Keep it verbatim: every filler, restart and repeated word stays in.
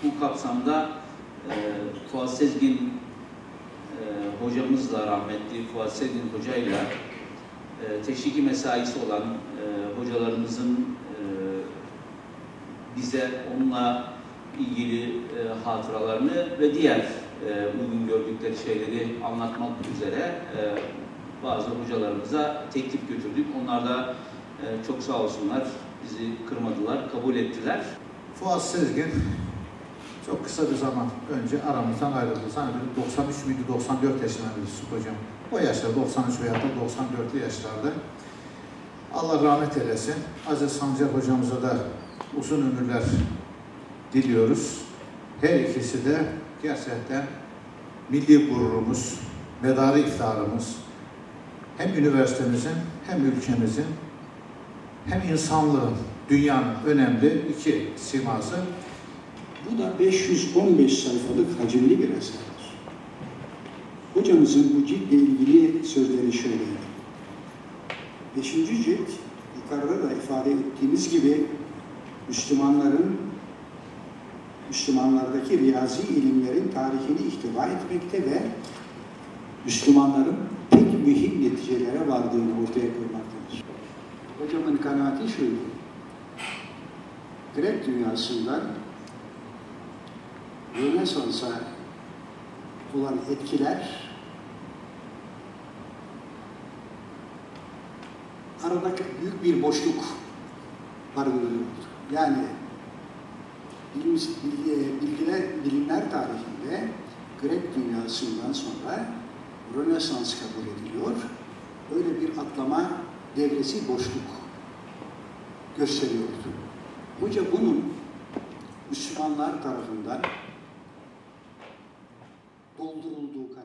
Bu kapsamda e, Fuat Sezgin e, hocamızla, rahmetli Fuat Sezgin hocayla e, teşviki mesaisi olan e, hocalarımızın e, bize onunla ilgili e, hatıralarını ve diğer e, uygun gördükleri şeyleri anlatmak üzere e, bazı hocalarımıza teklif götürdük. Onlar da e, çok sağ olsunlar, bizi kırmadılar, kabul ettiler. Fuat Sezgin çok kısa bir zaman önce aramızdan ayrıldı. Sanırım doksan üç müydü, doksan dört yaşlarında hocam. O yaşlarda, doksan üç veya da doksan dörtlü yaşlarda. Allah rahmet eylesin. Aziz Sancar hocamıza da uzun ömürler diliyoruz. Her ikisi de gerçekten milli gururumuz, medarı iftiharımız, hem üniversitemizin, hem ülkemizin, hem insanlığın, dünyanın önemli iki siması. Bu da beş yüz on beş sayfalık hacimli bir eserdir. Hocamızın bu ciltle ilgili sözleri şöyleydi. Beşinci cilt, yukarıda da ifade ettiğimiz gibi Müslümanların, Müslümanlardaki riyazi ilimlerin tarihini ihtiva etmekte ve Müslümanların pek mühim neticelere vardığını ortaya koymaktadır. Hocamın kanaati şuydu. Grek dünyasından Rönesans'a olan etkiler arada büyük bir boşluk barındırıyordu. Yani bilim, bilgiler, bilimler tarihinde Grek dünyasından sonra Rönesans kabul ediliyor. Öyle bir atlama devresi boşluk gösteriyordu. Hoca bunun Müslümanlar tarafından doldurulduğu